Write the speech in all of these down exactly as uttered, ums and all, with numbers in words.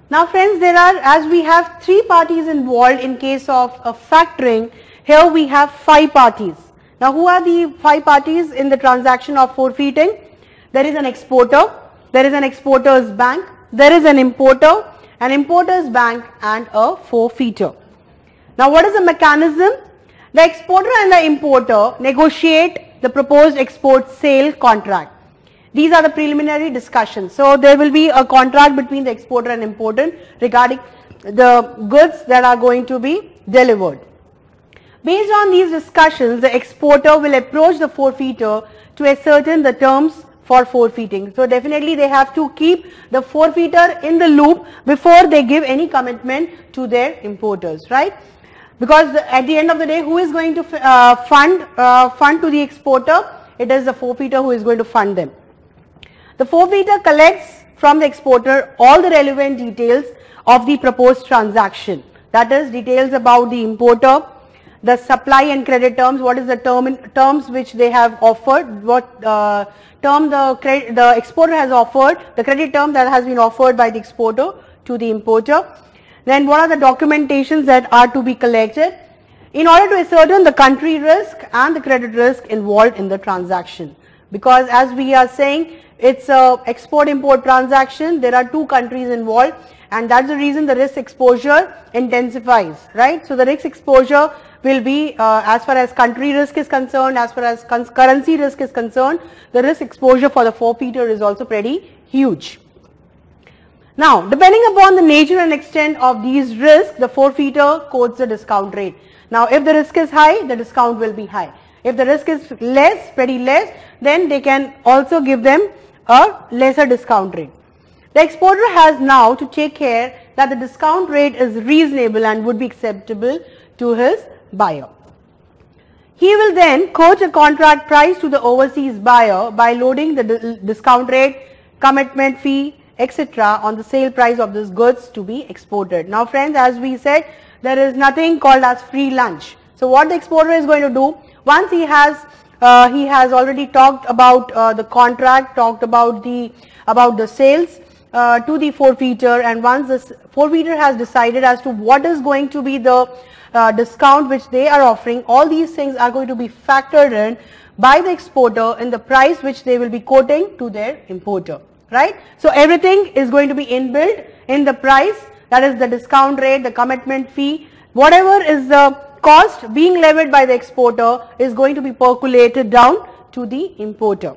Now friends, there are, as we have three parties involved in case of a factoring, here we have five parties. Now who are the five parties in the transaction of forfeiting? There is an exporter, there is an exporter's bank, there is an importer, an importer's bank and a forfeiter. Now what is the mechanism? The exporter and the importer negotiate the proposed export sale contract. These are the preliminary discussions. So there will be a contract between the exporter and importer regarding the goods that are going to be delivered. Based on these discussions, the exporter will approach the forfeiter to ascertain the terms for forfeiting. So definitely they have to keep the forfeiter in the loop before they give any commitment to their importers, right? Because the, at the end of the day, who is going to uh, fund uh, fund to the exporter? It is the forfeiter who is going to fund them. The forfeiter collects from the exporter all the relevant details of the proposed transaction. That is, details about the importer, the supply and credit terms, what is the term in, terms which they have offered, what uh, term the, credit, the exporter has offered, the credit term that has been offered by the exporter to the importer. Then what are the documentations that are to be collected in order to ascertain the country risk and the credit risk involved in the transaction. Because as we are saying, it's a export-import transaction, there are two countries involved, and that's the reason the risk exposure intensifies, right? So the risk exposure will be uh, as far as country risk is concerned, as far as currency risk is concerned, the risk exposure for the forfeiter is also pretty huge. Now, depending upon the nature and extent of these risks, the forfeiter quotes the discount rate. Now, if the risk is high, the discount will be high. If the risk is less, pretty less, then they can also give them a lesser discount rate. The exporter has now to take care that the discount rate is reasonable and would be acceptable to his buyer. He will then quote a contract price to the overseas buyer by loading the discount rate, commitment fee, et cetera on the sale price of these goods to be exported. Now friends, as we said, there is nothing called as free lunch. So what the exporter is going to do, once he has uh, he has already talked about uh, the contract, talked about the about the sales uh, to the forfeiter, and once the forfeiter has decided as to what is going to be the uh, discount which they are offering, all these things are going to be factored in by the exporter in the price which they will be quoting to their importer, right? So everything is going to be inbuilt in the price, that is the discount rate, the commitment fee, whatever is the cost being levied by the exporter is going to be percolated down to the importer.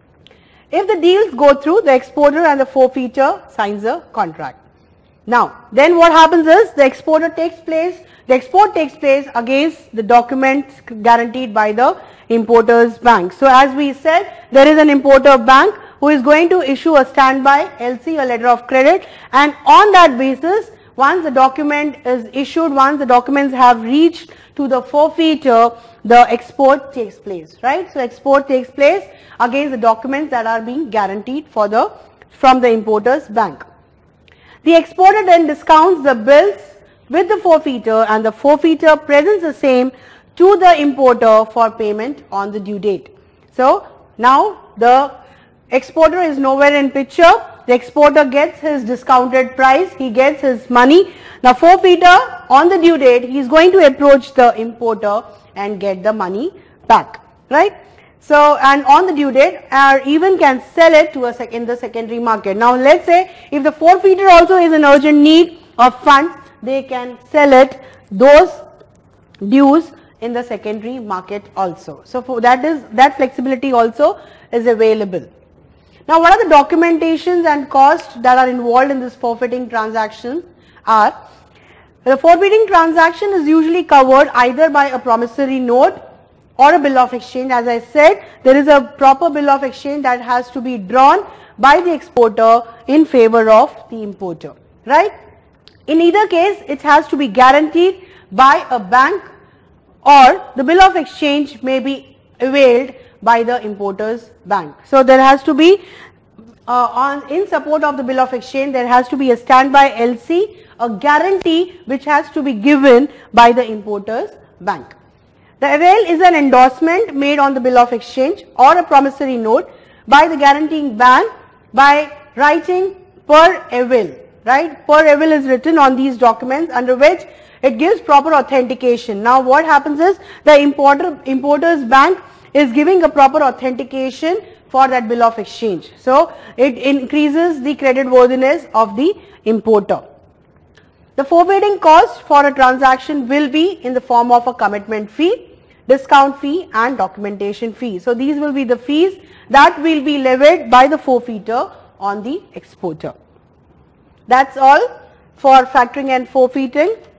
If the deals go through, the exporter and the forfeiter signs a contract. Now, then what happens is the exporter takes place, the export takes place against the documents guaranteed by the importer's bank. So as we said, there is an importer bank who is going to issue a standby L C, a letter of credit, and on that basis, once the document is issued, once the documents have reached to the forfeiter, the export takes place, right? So export takes place against the documents that are being guaranteed for the from the importer's bank. The exporter then discounts the bills with the forfeiter, and the forfeiter presents the same to the importer for payment on the due date. So now the exporter is nowhere in picture. The exporter gets his discounted price, he gets his money. Now forfeiter, on the due date, he is going to approach the importer and get the money back, right? So, and on the due date, or even can sell it to a sec in the secondary market. Now let's say if the forfeiter also is in urgent need of funds, they can sell it, those dues, in the secondary market also. So for that is, that flexibility also is available. Now what are the documentations and costs that are involved in this forfeiting transaction are, the forfeiting transaction is usually covered either by a promissory note or a bill of exchange. As I said, there is a proper bill of exchange that has to be drawn by the exporter in favor of the importer, right? In either case, it has to be guaranteed by a bank, or the bill of exchange may be availed by the importer's bank. So there has to be uh, on in support of the bill of exchange, there has to be a standby L C, a guarantee which has to be given by the importer's bank. The avail is an endorsement made on the bill of exchange or a promissory note by the guaranteeing bank by writing per avail. right? Per evil is written on these documents, under which it gives proper authentication. Now what happens is the importer, importer's bank is giving a proper authentication for that bill of exchange. So it increases the creditworthiness of the importer. The forwarding cost for a transaction will be in the form of a commitment fee, discount fee and documentation fee. So these will be the fees that will be levied by the forfeiter on the exporter. That's all for factoring and forfeiting.